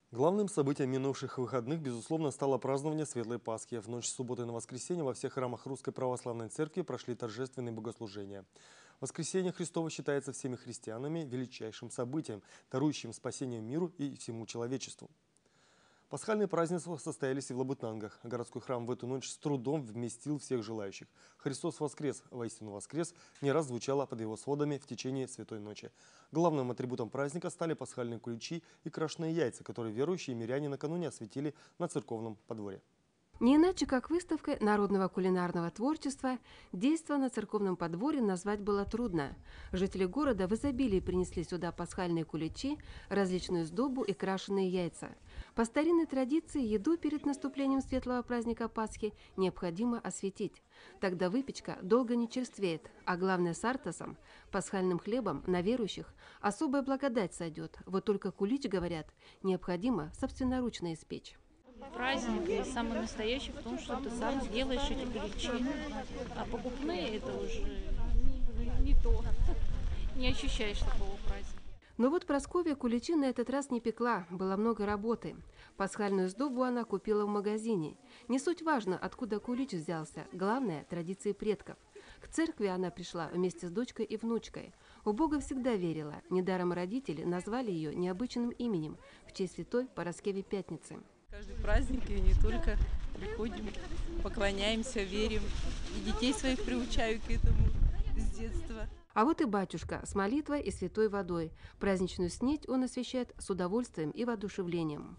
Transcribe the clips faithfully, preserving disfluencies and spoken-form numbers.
Главным событием минувших выходных, безусловно, стало празднование Светлой Пасхи. В ночь с субботы на воскресенье во всех храмах Русской Православной Церкви прошли торжественные богослужения. Воскресенье Христово считается всеми христианами величайшим событием, дарующим спасение миру и всему человечеству. Пасхальные празднества состоялись и в Лабытнангах. Городской храм в эту ночь с трудом вместил всех желающих. «Христос воскрес! Воистину воскрес!» не раз звучало под его сводами в течение Святой Ночи. Главным атрибутом праздника стали пасхальные куличи и крашеные яйца, которые верующие миряне накануне осветили на церковном подворье. Не иначе, как выставкой народного кулинарного творчества, действо на церковном подворье назвать было трудно. Жители города в изобилии принесли сюда пасхальные куличи, различную сдобу и крашеные яйца. По старинной традиции, еду перед наступлением светлого праздника Пасхи необходимо осветить. Тогда выпечка долго не черствеет, а главное с артасом, пасхальным хлебом, на верующих особая благодать сойдет. Вот только кулич, говорят, необходимо собственноручно испечь. Праздник самый настоящий в том, что ты сам делаешь эти куличи, а покупные это уже не, не то, не ощущаешь такого праздника. Но вот Прасковья куличи на этот раз не пекла, было много работы. Пасхальную сдобу она купила в магазине. Не суть важно, откуда кулич взялся, главное – традиции предков. К церкви она пришла вместе с дочкой и внучкой. У Бога всегда верила, недаром родители назвали ее необычным именем в честь святой Параскевы Пятницы. Каждый праздник и не только приходим, поклоняемся, верим. И детей своих приучаю к этому с детства. А вот и батюшка с молитвой и святой водой. Праздничную снеть он освещает с удовольствием и воодушевлением.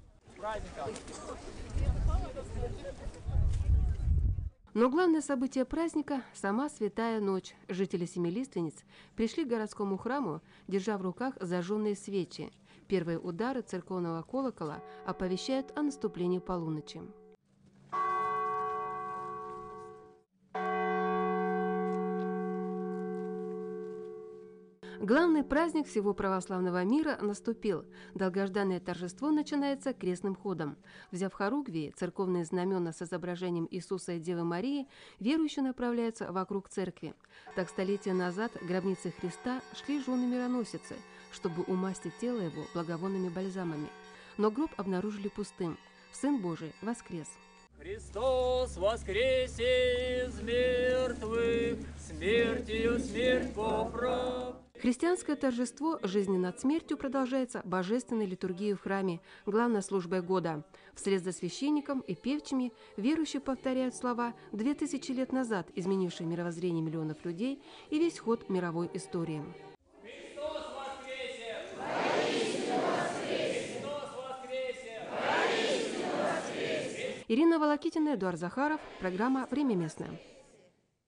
Но главное событие праздника – сама Святая Ночь. Жители Семилиственниц пришли к городскому храму, держа в руках зажженные свечи. Первые удары церковного колокола оповещают о наступлении полуночи. Главный праздник всего православного мира наступил. Долгожданное торжество начинается крестным ходом. Взяв хоругвии, церковные знамена с изображением Иисуса и Девы Марии, верующие направляются вокруг церкви. Так столетия назад гробницы Христа шли жены-мироносицы, чтобы умастить тело его благовонными бальзамами. Но гроб обнаружили пустым. Сын Божий воскрес. Христос воскресе из мертвых, смертью смерть поправ. Христианское торжество жизни над смертью продолжается божественной литургией в храме, главной службой года. Вслед за священником и певчими верующие повторяют слова две тысячи лет назад, изменившие мировоззрение миллионов людей и весь ход мировой истории. Христос воскресе! Воистину воскресе! Христос воскресе! Воистину воскресе! Ирина Волокитина, Эдуард Захаров. Программа «Время местное».